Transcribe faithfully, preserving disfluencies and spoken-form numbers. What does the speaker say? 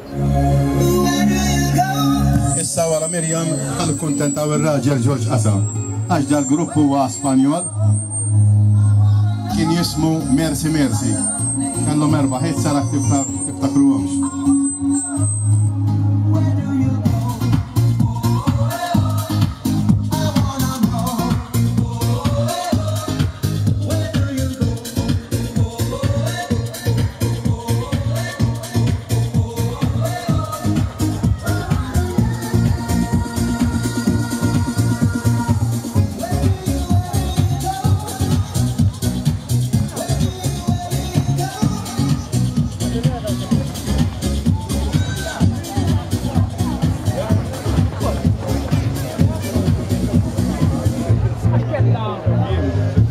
Issa wara Mirjam għal kuntenta u r-raġel George Qasam. Għax dal-grupp huwa Spanjol kien jismu Mercy Mercy. Kellhom erba' ħiet sara tiftakruhomx. Aspetta!